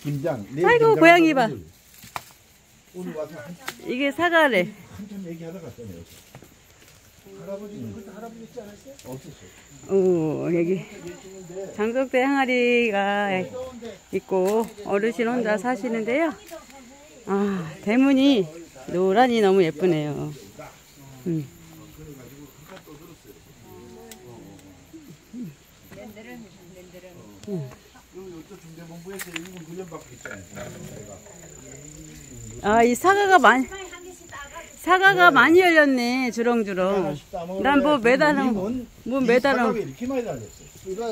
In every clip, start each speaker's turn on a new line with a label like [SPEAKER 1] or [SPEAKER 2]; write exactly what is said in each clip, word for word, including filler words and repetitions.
[SPEAKER 1] 김장.
[SPEAKER 2] 아이고 고양이 봐.
[SPEAKER 1] 오늘 와서 한,
[SPEAKER 2] 이게 사과래.
[SPEAKER 1] 한참 얘기하다 갔잖아요. 할아버지는 그때 할아버지 있지 않았어요? 없었어요.
[SPEAKER 2] 오, 여기 장독대 항아리가 있고 어르신 혼자 사시는데요. 아, 대문이 노란이 너무 예쁘네요. 음. 음. 아, 이 사과가 많이 사과가 많이 열렸네. 주렁주렁. 난 뭐 매달은 뭐 매달은
[SPEAKER 1] 이렇게 많이 달렸어. 이거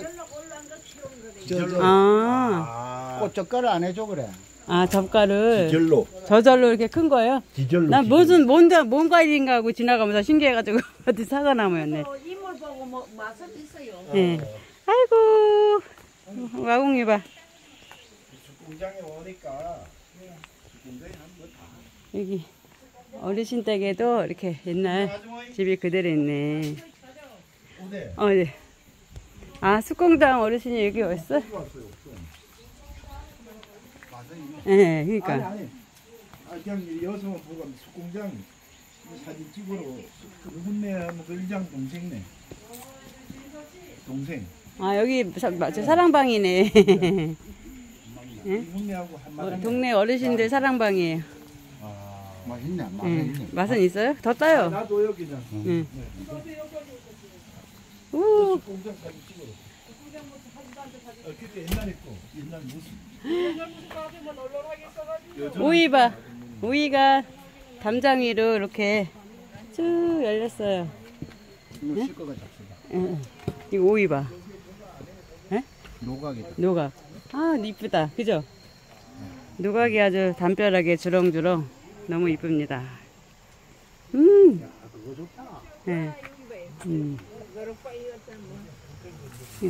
[SPEAKER 2] 아,
[SPEAKER 3] 꽃젓가락 안 해줘 그래.
[SPEAKER 2] 아 젓갈을
[SPEAKER 1] 기절로.
[SPEAKER 2] 저절로 이렇게 큰 거예요?
[SPEAKER 1] 기절로.
[SPEAKER 2] 난 무슨 뭔가 뭔가 일인가 하고 지나가면서 신기해가지고 어디 사과 나무였네.
[SPEAKER 4] 이물 보고 뭐 맛은 있어요.
[SPEAKER 2] 예. 아이고 와공이 봐.
[SPEAKER 1] 공장에 오니까 공장에 한번 다.
[SPEAKER 2] 여기 어르신 댁에도 이렇게 옛날 집이 그대로 있네. 어, 네. 아 숙공장 어르신이 여기 왔어? 예, 네, 그러니까.
[SPEAKER 1] 아니 아니. 아 그냥 여성은 보고 숙공장 사진 찍으러 누군네 뭐 그 일장 동생네. 동생.
[SPEAKER 2] 아 여기 사, 저 사랑방이네.
[SPEAKER 1] 누군네하고 한
[SPEAKER 2] 어, 동네 어르신들 사랑방이에요.
[SPEAKER 1] 아,
[SPEAKER 3] 맛있네, 맛은
[SPEAKER 2] 예.
[SPEAKER 3] 있네.
[SPEAKER 2] 맛은 있어요? 더 따요.
[SPEAKER 1] 나도 여기다.
[SPEAKER 2] 응. 우.
[SPEAKER 1] 공장 사진 찍으러. 어, 그때 옛날에 거 옛날 무슨.
[SPEAKER 2] 오이 봐. 오이가 담장 위로 이렇게 쭉 열렸어요.
[SPEAKER 3] 이거 실거가 잡수다.
[SPEAKER 2] 응. 이거 오이 봐. 에?
[SPEAKER 3] 노각이다.
[SPEAKER 2] 노각. 아, 이쁘다. 그죠? 노각이 아주 담벼락에 주렁주렁 너무 이쁩니다. 음. 네. 음. 예.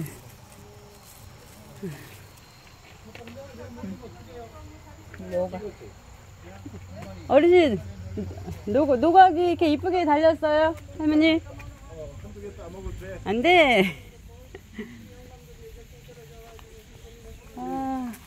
[SPEAKER 2] 어르신, 노, 노각이 이렇게 이쁘게 달렸어요? 할머니? 안 돼. 아,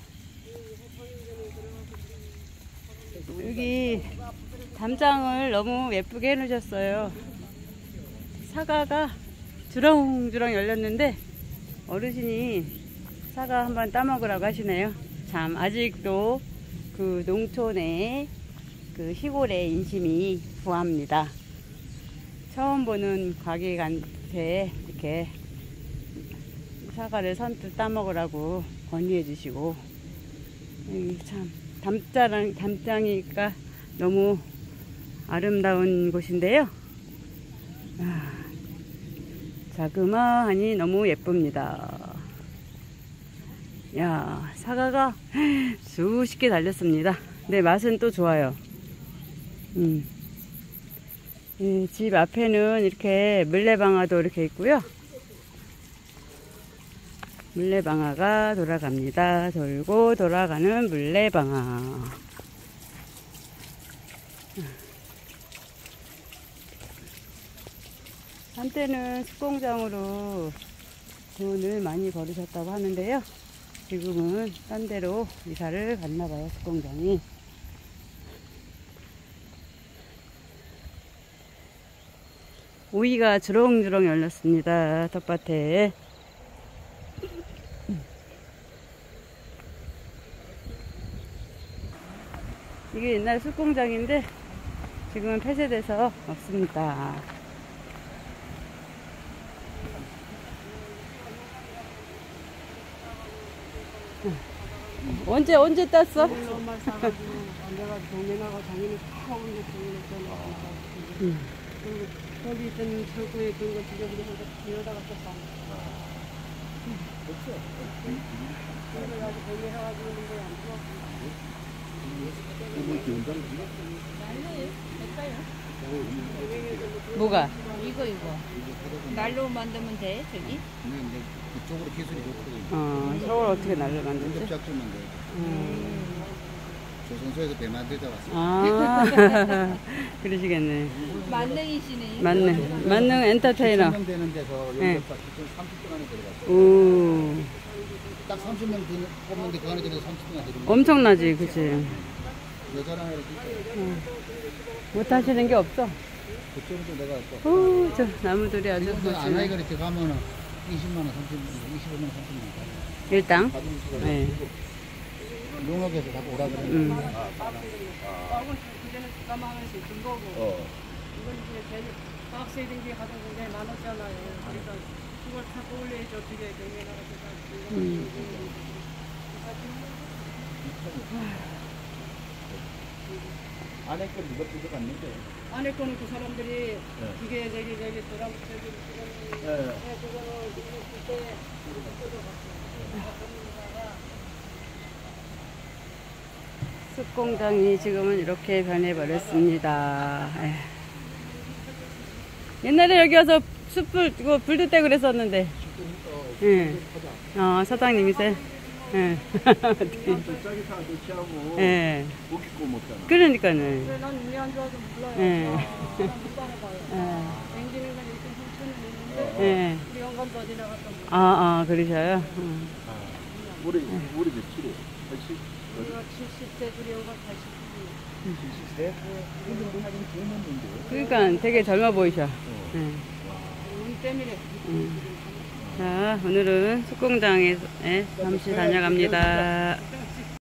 [SPEAKER 2] 여기 담장을 너무 예쁘게 해놓으셨어요. 사과가 주렁주렁 열렸는데 어르신이 사과 한번 따먹으라고 하시네요. 참 아직도 그 농촌의 그 시골의 인심이 부합니다. 처음 보는 과객한테 이렇게 사과를 선뜻 따먹으라고 권유해 주시고, 참 담장, 담장이니까 너무 아름다운 곳인데요. 아, 자그마하니 너무 예쁩니다. 야, 사과가 수십 개 달렸습니다. 네, 맛은 또 좋아요. 음. 예, 집 앞에는 이렇게 물레방아도 이렇게 있고요. 물레방아가 돌아갑니다. 돌고 돌아가는 물레방아. 한때는 숙공장으로 돈을 많이 벌으셨다고 하는데요. 지금은 딴 데로 이사를 갔나봐요, 숙공장이. 오이가 주렁주렁 열렸습니다, 텃밭에. 이게 옛날 숯공장인데 지금은 폐쇄돼서 없습니다. 언제 언제 땄어?
[SPEAKER 4] 엄마 사가지고 내가 동네 나가 당연히 파온 게 동네
[SPEAKER 2] 응.
[SPEAKER 4] 그리고 거기 있던 창고에 그런 거 뒤져보려고 뒤에다가 또 없어. 그래서 아주 동네 사가지고 있는 거야.
[SPEAKER 2] 뭐가?
[SPEAKER 4] 이거 이거 날로 만들면 돼 저기?
[SPEAKER 3] 근데 이제 그쪽으로 기술이 좋거든요.
[SPEAKER 2] 어, 저걸 어떻게 날려 만들지?
[SPEAKER 3] 접착 좀 만들어야 돼.
[SPEAKER 2] 음.
[SPEAKER 3] 조선소에서 배 만들다 왔어요.
[SPEAKER 2] 아, 그러시겠네.
[SPEAKER 4] 만능이시네.
[SPEAKER 2] 만능, 만능 엔터테이너.
[SPEAKER 3] 칠천 명 되는 데서
[SPEAKER 2] 네.
[SPEAKER 3] 연결 삼십 분 안에 들어갔어요.
[SPEAKER 2] 오,
[SPEAKER 3] 딱 삼십 명 되는- 뽑는데 그 안에 들어서 삼십 분 안에 들어갔어요.
[SPEAKER 2] 엄청나지, 그치?
[SPEAKER 3] 여자랑 애를 진짜
[SPEAKER 2] 못하시는 게 없어.
[SPEAKER 3] 그쪽도 내가 또
[SPEAKER 2] 오, 저 나무들이 아주
[SPEAKER 3] 지금도
[SPEAKER 2] 멋지네.
[SPEAKER 3] 안하이가 이렇게 가면은 이십만 원, 삼십만 원, 이십오만 원, 삼십만 원.
[SPEAKER 2] 일당?
[SPEAKER 3] 가중수가
[SPEAKER 2] 네.
[SPEAKER 3] 농업에서 자꾸 오라 그래.
[SPEAKER 2] 음.
[SPEAKER 4] 밥은 그전에 가만 원씩 준 거고.
[SPEAKER 1] 어.
[SPEAKER 4] 이건 이제 괜히 과학세이든지 하던 게 많았잖아요. 그러니까 그걸 다 올려야죠. 어떻게 경매 나가서
[SPEAKER 2] 음.
[SPEAKER 1] 안에 거 누가 뜯어갔는데.
[SPEAKER 4] 안에 거는 그 사람들이 기계 저기 저기 드라마 저기
[SPEAKER 1] 예.
[SPEAKER 4] 그거는 그때
[SPEAKER 2] 숯공장이 지금은 이렇게 변해버렸습니다. 에휴. 옛날에 여기 와서 숯불, 이거 불도 때 그랬었는데. 예. 어, 사장님이세요? 예. 어떻게.
[SPEAKER 1] 저기 다 대치하고
[SPEAKER 2] 예.
[SPEAKER 1] 고기 구워 먹잖아.
[SPEAKER 2] 그러니까요.
[SPEAKER 4] 그래 난 눈이 안 좋아서 몰라요.
[SPEAKER 2] 예.
[SPEAKER 4] 못 따라가요.
[SPEAKER 2] 예.
[SPEAKER 4] 댕기는 건 이렇게 훔쳐는 있는데
[SPEAKER 2] 예.
[SPEAKER 4] 우리 영감도 어디 나갔다
[SPEAKER 2] 아, 아, 그러셔요? 음.
[SPEAKER 1] 우리 우리 며칠이? 팔십?
[SPEAKER 4] 우리가 칠십 대 우리 영감 팔십 대.
[SPEAKER 1] 칠십 세? 근데 우리 하긴 젊었는데.
[SPEAKER 2] 그러니까 되게 젊어 보이셔. 예.
[SPEAKER 4] 눈 때문에
[SPEAKER 2] 자, 오늘은 숯공장에 잠시 다녀갑니다.